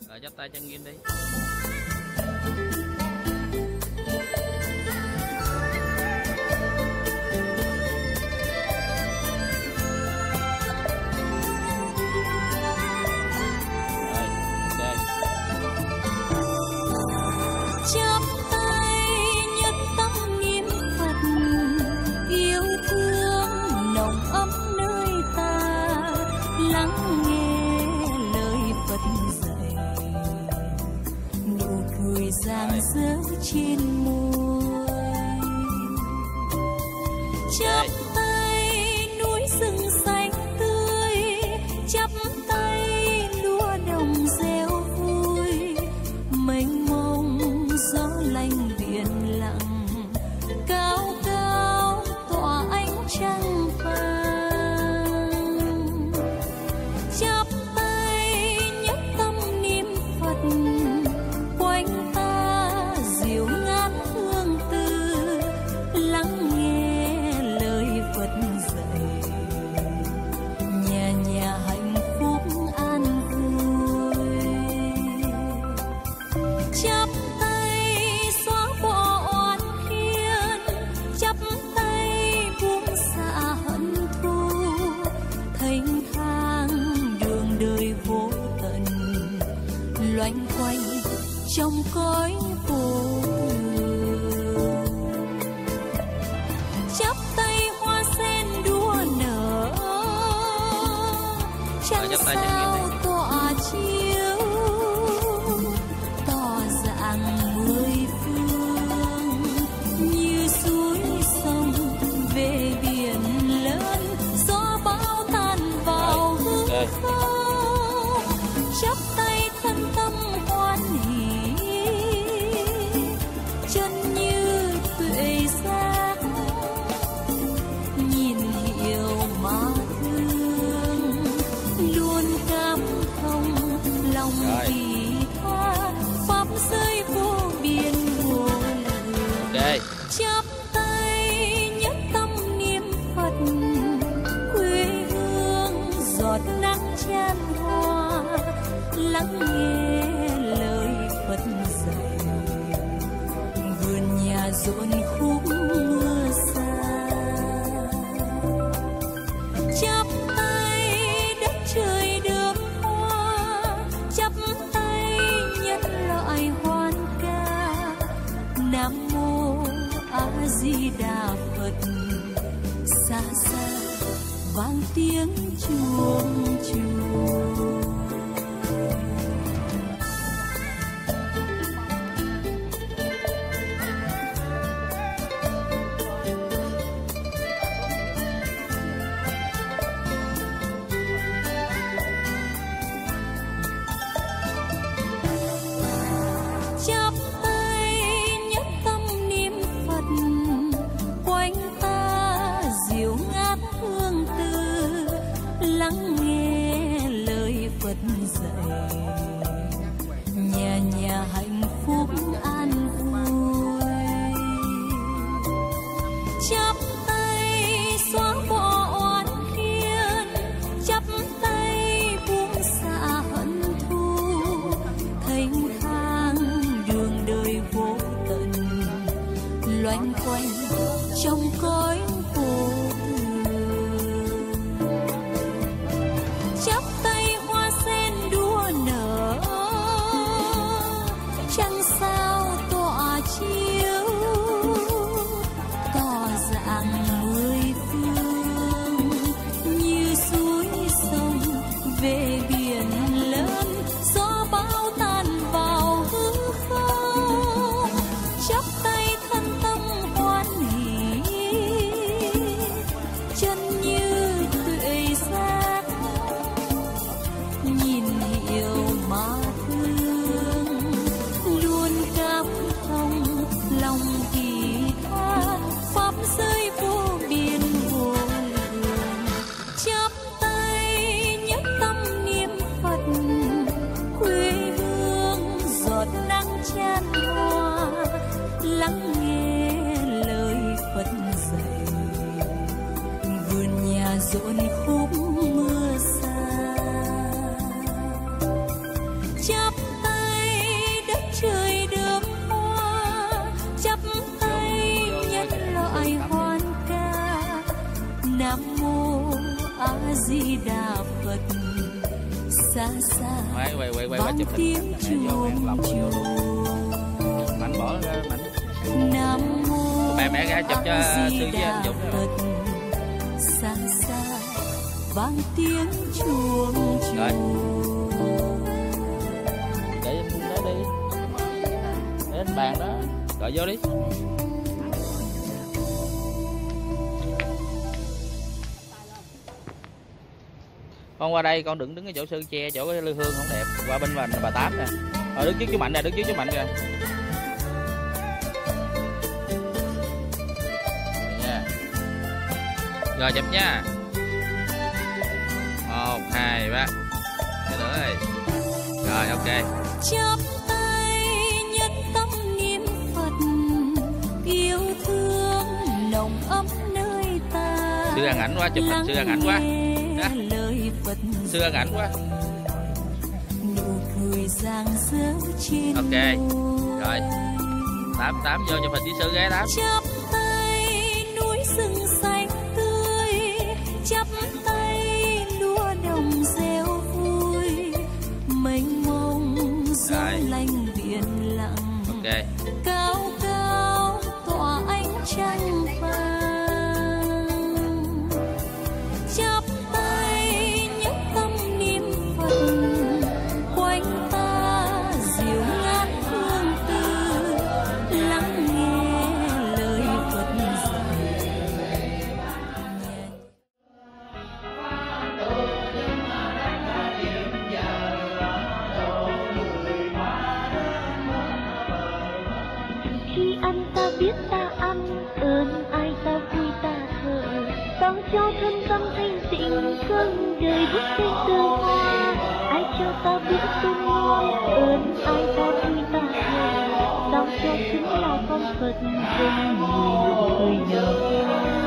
Rồi chắp tay chân nghiêm đi. Chắp tay nhất tâm niệm Phật, yêu thương nồng ấm nơi ta, lắng nghe lời Phật dạy, nụ cười rạng rỡ trên môi. Chắp tay núi rừng xanh tươi, chắp tay lúa đồng gieo vui, mênh mông gió lạnh biển lặng, cao cao tỏa ánh trăng vàng. Chắp tay nhất tâm niệm Phật, quanh ta dịu ngát hương từ, lắng nghe lời Phật dạy, nhà nhà hạnh phúc an vui. Chắp tay xóa bỏ oan khiên, chắp tay buông xả hận thù, thênh thang đường đời vô tận, loanh quanh trong cõi vô thường. Chắp tay hoa sen đua nở, trăng sao tỏa chiếu, tỏ dạng mười phương, như suối sông về biển lớn, gió bão tan vào hư không. Chắp tay thân tâm hoan hỷ, chân như tuệ giác, nhìn hiểu mà thương, luôn cảm thông lòng vị tha, pháp giới vô biên vô lượng. Chắp tay nhất tâm niệm Phật, quê hương giọt nắng chan hoa, lắng nghe lời Phật dạy, vườn nhà rộn khúc mưa xa. Chắp tay đất trời đơm hoa, chắp tay nhân loại hoan ca, Nam mô A Di Đà Phật. Xa xa vang tiếng chuông chuông. Chắp tay nhất tâm niệm Phật, quanh ta dịu ngát hương từ, lắng nghe lời Phật dạy, nhà nhà hạnh phúc an vui. Chắp tay xóa bỏ oan khiên, chắp tay buông xả hận thù, thênh thang đường đời vô tận, loanh quanh trong cõi vô thường. Chắp tay hoa sen đua nở, trăng sao tỏa chiếu, tỏ dạng mười phương, như suối sông về biển lớn, gió bão tan vào hư không. Chắp tay thân tâm hoan hỷ, chân như tuệ giác, nhìn hiểu mà thương, luôn cảm thông lòng kỳ tha, pháp giới vô biên vô lượng. Chắp tay nhất tâm niệm Phật, quê hương giọt nắng chan hoa, lắng nghe lời Phật dạy, vườn nhà rộn khúc mưa xa. Chắp A Di Đà Phật. Xa xa vang tiếng chuông chùa. Mạnh bỏ ra Mạnh. Nam mô Mẹ ra chụp cho A sư Di với anh Đà Dũng. Phật. Xa xa vang tiếng chuông Rồi. chùa. Để đó đi. Để lên bàn đó. Rồi vô đi. Con qua đây con đừng đứng cái chỗ sư che, chỗ cái lư hương không đẹp. Qua bên mình bà Tám nè. Rồi đứng trước chú Mạnh nè, đứng trước chú Mạnh kìa. Nha. Rồi chụp nha. 1, 2, 3. Cái nữa rồi. Rồi ok. Chắp tay nhất tâm niệm Phật, yêu thương nồng ấm nơi ta. Sư ăn ảnh quá, chụp hình sư ăn ảnh quá. Lời Phật Sư ăn ảnh quá. nụ cười rạng rỡ trên Ok. môi. Rồi. Tám vô chụp hình với sư ghé Tám. Chắp tay núi rừng xanh tươi, chắp tay lúa đồng reo vui, mênh mông gió lanh biển lặng. Ok. Cao cao tỏa ánh trăng vàng. Chắp tay nhắc tâm niệm Phật, quanh ta dịu ngát hương từ, lắng nghe lời Phật dạy. Khi ăn ta biết ta ăn, ơn ai ta vui ta thờ, tặng cho thân tâm thanh tịnh, cơn đời bước trên từ hoa. Ai cho ta bữa cơm ngon, ơn ai ta vui ta thờ, tặng cho xứng là con Phật dân người nụ cười nở hoa.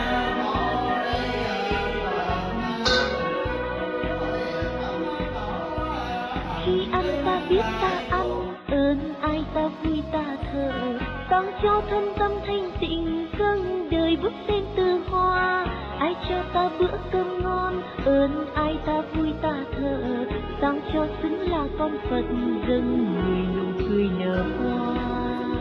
Khi ăn ta biết ta ăn, ơn ai ta vui ta thờ, tặng cho thân tâm thanh tịnh, cơn đời bước lên từ hoa. Ai cho ta bữa cơm ngon, ơn ai ta vui ta thờ, tặng cho xứng là con Phật dân người nụ cười nở hoa.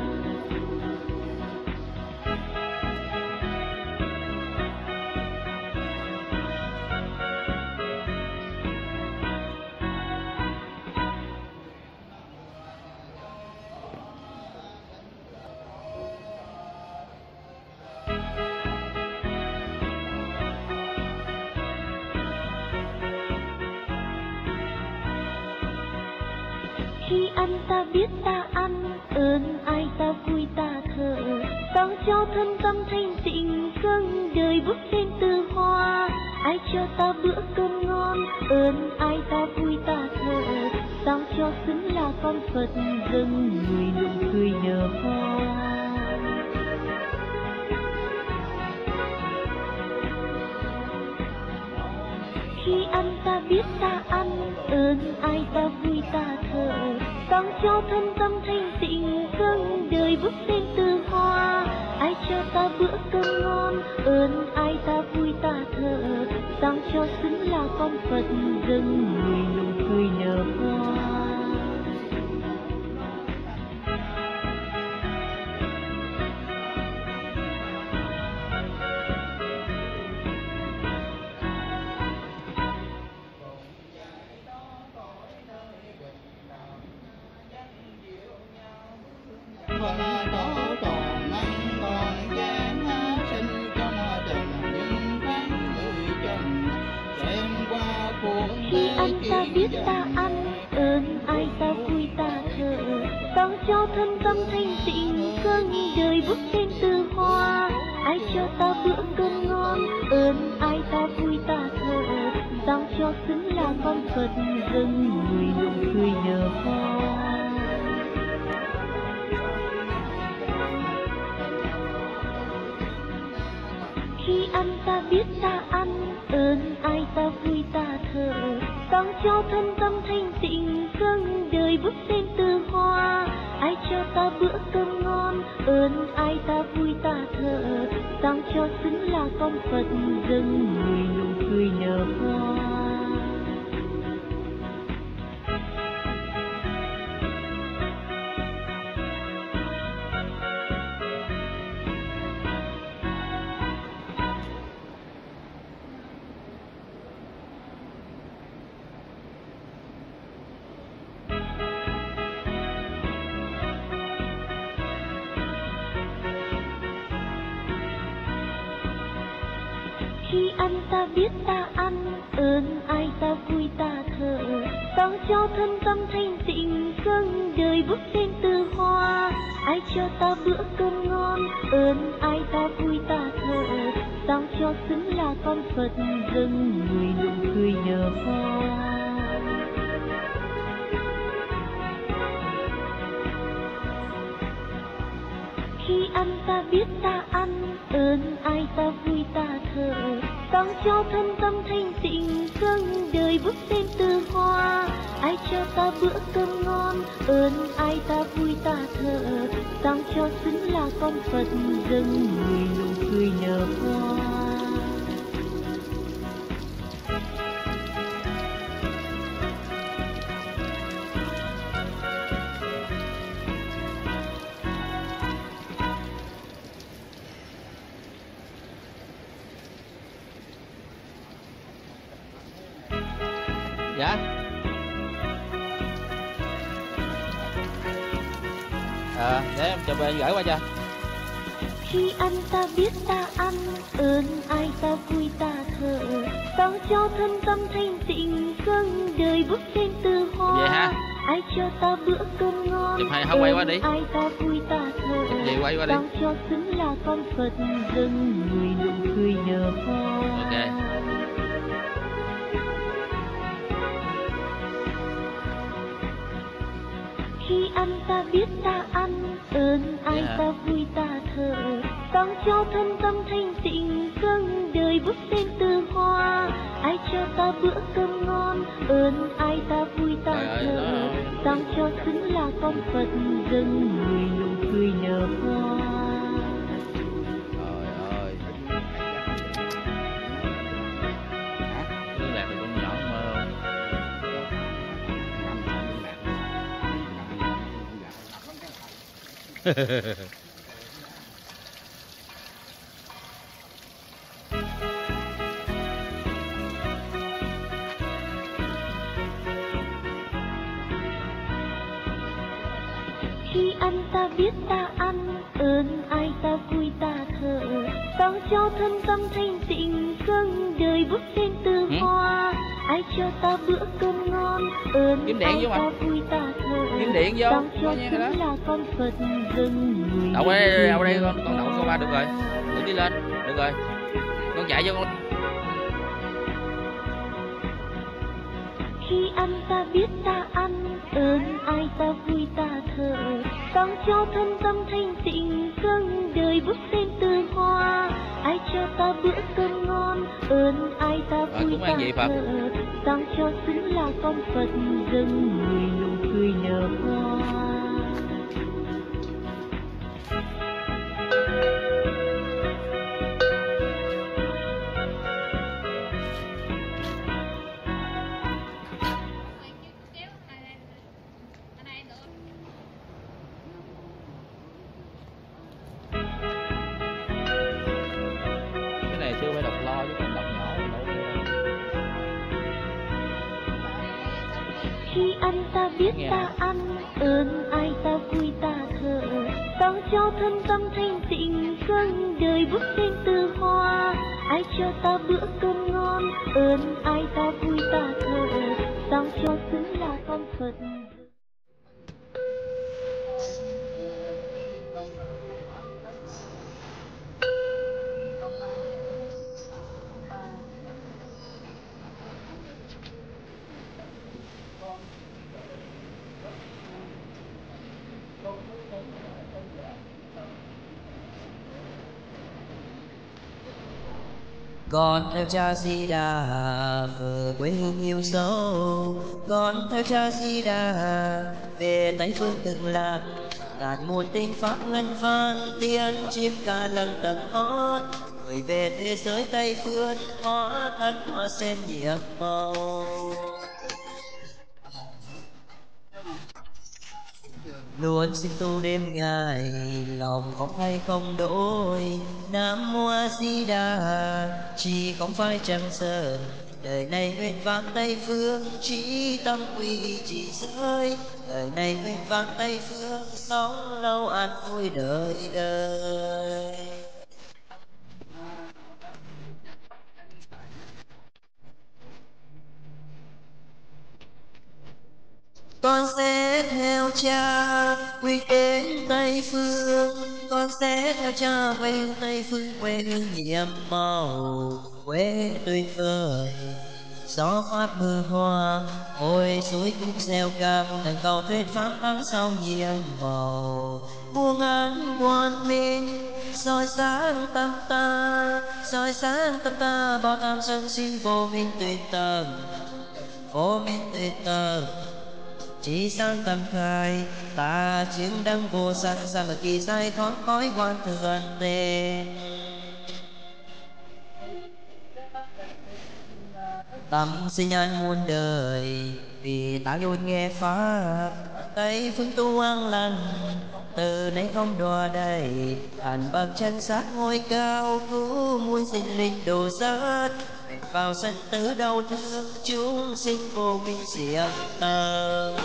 Khi ăn ta biết ta ăn, ơn ai ta vui ta thờ, tặng cho thân tâm thanh tịnh, cơn đời bước lên từ hoa. Ai cho ta bữa cơm ngon, ơn ai ta vui ta thờ, tặng cho xứng là con Phật dân người nụ cười nở hoa. Khi ăn ta biết ta ăn, ơn ai ta vui ta thờ, tặng cho thân tâm thanh tịnh, cơn đời bước lên từ hoa. Ai cho ta bữa cơm ngon, ơn ai ta vui ta thờ, tặng cho xứng là con Phật dân người nụ cười nở hoa. Khi ăn ta biết ta ăn, ơn ai ta vui ta thờ, tặng cho thân tâm thanh tịnh, cơn đời bước lên từ hoa. Ai cho ta bữa cơm ngon, ơn ai ta vui ta thờ, tặng cho xứng là con Phật dân người nụ cười nở hoa. Khi ăn ta biết ta ăn, ơn ai ta vui ta thờ, tặng cho thân tâm thanh tịnh, cơn đời bước lên từ hoa. Ai cho ta bữa cơm ngon, ơn ai ta vui ta thờ, tặng cho xứng là con Phật dân người nụ cười nở hoa. Khi ăn ta biết ta ăn, ơn ai ta vui ta thở, tặng cho thân tâm thanh tịnh, cưng đời bước trên từ hoa. Ai cho ta bữa cơm ngon, ơn ai ta vui ta thở, tặng cho xứng là con Phật dâng người nụ cười nở hoa. Khi ăn ta biết ta ăn, ơn ai ta vui ta thở, tặng cho thân tâm thanh tịnh, cưng đời bước lên từ hoa. Ai cho ta bữa cơm ngon, ơn ai ta vui ta thở, tặng cho xứng là con Phật dâng người nụ cười nở hoa. Dạ. Để em chụp về gửi qua cho. Khi ăn ta biết ta ăn, ơn ai ta vui ta thở, tặng cho thân tâm thanh tịnh, cưng đời bước lên từ hoa. Vậy ha. Ai cho ta bữa cơm ngon, Chụp hay không quay qua đi. Ai ta vui ta thở, Vậy quay qua đi. tặng cho xứng là con Phật dâng người nụ cười nở hoa. Ok. Khi ăn ta biết ta ăn, ơn ai ta vui ta thở, tặng cho thân tâm thanh tịnh, cưng đời bước lên từ hoa. Ai cho ta bữa cơm ngon, ơn ai ta vui ta thở, tặng cho xứng là con Phật dâng người nụ cười nở hoa. Trời ơi. Hả? Liên lạc thì con nhỏ mơ không? Khi ăn ta biết ta ăn, ơn ai ta vui ta thở, tặng cho thân tâm thanh tịnh, cưng đời bước lên từ hoa. Ai cho ta bữa cơm ngon, ơn ai ta vui ta thở, Kiếm điện vô. tặng cho xứng là con Phật dâng người. Đậu đây con đậu cô ba được rồi. Đừng đi lên, được rồi. Con chạy vô con. Khi ăn ta biết ta ăn, ơn ai ta vui ta thở, tặng cho thân tâm thanh tịnh, cưng đời bước lên từ hoa. Ai cho ta bữa cơm ngon, ơn ai ta vui ta thở, tặng cho xứng là con Phật dâng người nụ cười nở hoa. Khi ăn ta biết ta ăn, ơn ai ta vui ta thở, tặng cho thân tâm thanh tịnh, cưng đời bước lên từ hoa. Ai cho ta bữa cơm ngon, ơn ai ta vui ta thở, tặng cho xứng là con Phật. Con theo cha Di Đà ở quê hương yêu dấu, con theo cha Di Đà về Tây phương Cực Lạc. Ngàn muôn tinh pháp ngân vang tiên chim ca lăng tầng hót, người về thế giới Tây phương hóa thân hoa sen nhiệm màu. Luôn xin tu đêm ngày, lòng không hay không đổi. Nam Mô A Di Đà, chỉ không phải trăng sơn. Đời này nguyện vang Tây phương, chỉ tâm quy chỉ giới. Đời này nguyện vang Tây phương, sống lâu an vui đời đời. Con sẽ theo cha quy đến Tây phương, con sẽ theo cha về Tây phương, quê hương nhiệm màu, quê tuyệt vời. Gió mát mưa hoa, ôi suối cũng gieo cam, đàn cầu thuyết pháp thắng sau nhiệm màu. Muôn áng muôn minh, soi sáng tâm ta, soi sáng tâm ta, bao tham sân si vô minh tuyệt tận, vô minh tuyệt tận. Chỉ sáng tâm khai, ta chứng đấng vô sanh, sao mà kỳ sai thoát khói quan thường tên. Tâm sinh an muôn đời, vì ta luôn nghe pháp, Tây phương tu an lành, từ nay không đọa đầy. Hành bậc chân sát ngôi cao, cứu muôn sinh linh độ sát. Vào sanh tử đau thương, chúng sinh vô minh diệt tận.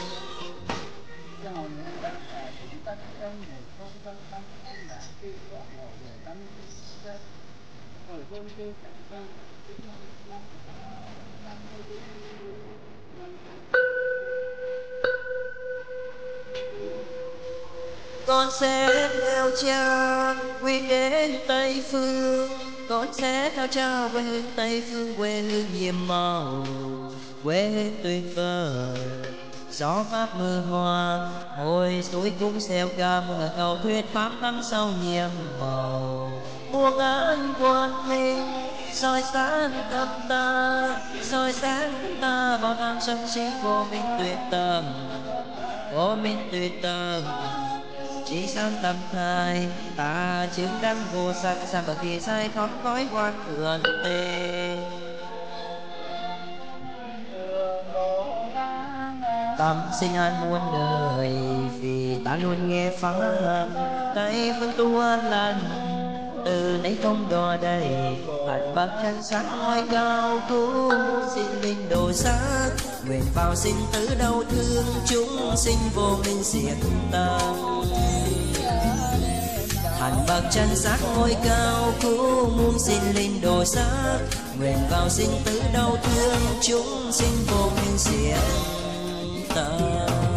Con sẽ theo cha quy đến Tây phương, con sẽ theo cha quê hương Tây phương, quê hương nhiệm màu, quê hương tuyệt vời. Gió mát mưa hoa, ôi suối cũng xeo ca, mưa cầu thuyết pháp thắng sau nhiệm màu. Muôn áng quân minh, soi sáng tâm ta, soi sáng tâm ta, bao tham sân si vô minh tuyệt tận, vô minh tuyệt tận. Chỉ sáng tâm khai, ta chứng đấng vô sanh, sao mà kỳ sai thoát khói quan thường tên. Tâm sinh an muôn đời, vì ta luôn nghe pháp, Tây phương tu an lành, từ nay không đọa đầy. Hạnh bậc chân sát ngôi cao, cứu sinh linh độ sát. Nguyện vào sinh tử đau thương, chúng sinh vô minh diệt tận. Hạnh bậc chân sát ngôi cao, cứu muôn sinh linh độ sát. Nguyện vào sinh tử đau thương, chúng sinh vô minh diệt tận.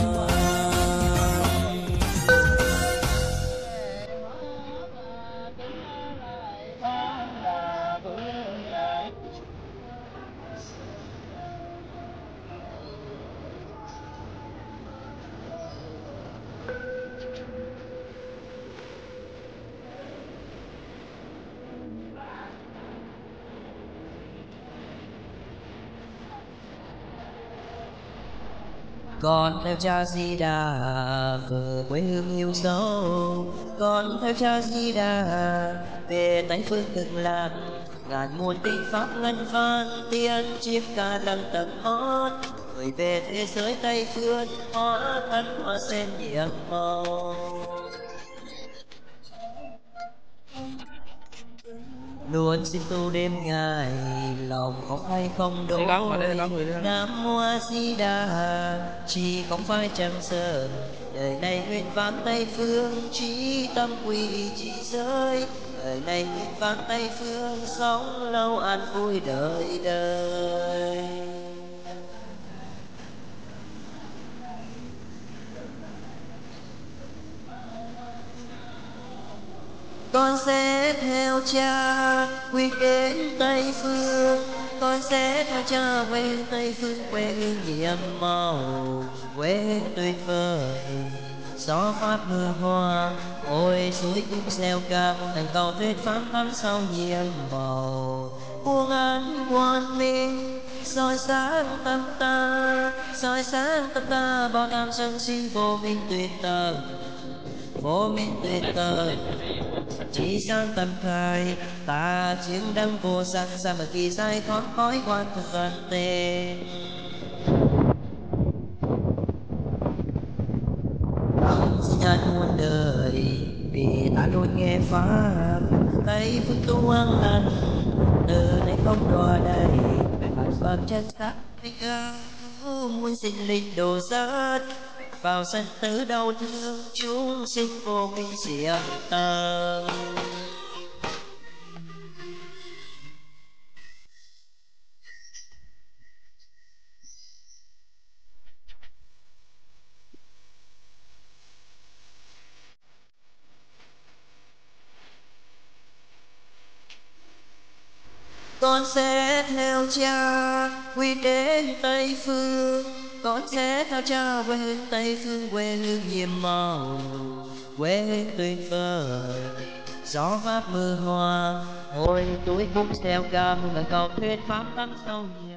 Con theo cha Di Đà về quê hương yêu dấu. Con theo cha Di Đà về Tây phương cực lạc. Ngàn muôn tinh pháp ngân vang, tiên chim ca lăng tầng hót. Người về thế giới Tây phương hóa thân hoa sen nhiệm màu. Luôn xin tu đêm ngày, lòng không hay không đổi. Nam Mô A Di Đà, chỉ không phải trăng sơn. Đời này nguyện vang Tây phương, chỉ tâm quy chỉ giới. Đời này nguyện vang Tây phương, sống lâu an vui đời đời. Con sẽ theo cha quy đến Tây phương, con sẽ theo cha quê hương Tây phương, quê hương nhiệm màu, quê hương tuyệt vời. Gió mát mưa hoa, ôi suối cũng gieo cam, đàn cầu thuyết pháp thắng sau nhiệm màu. Muôn áng muôn minh, soi sáng tâm ta, soi sáng tâm ta, bao tham sân si vô minh tuyệt tận, vô minh tuyệt tận. chỉ sang tâm thời ta chiến đâm vô sắc xa mà kỳ sai thoát khói quan thuận tên nhân muôn đời vì ta luôn nghe pháp thấy phương tu an lành từ nay không đọa đầy phật phật chân sắc muốn sinh linh đồ sát vào sanh tử đau thương chúng sinh vô minh diệt tận. Con sẽ theo cha quy đến Tây Phương, con sẽ theo cha về hướng Tây Phương, quê hương nhiệm màu quê hương tuyệt vời gió mát mưa hoa. Ôi tuổi phúc xeo ca mà cầu thuyết pháp tắm sâu nhẹ.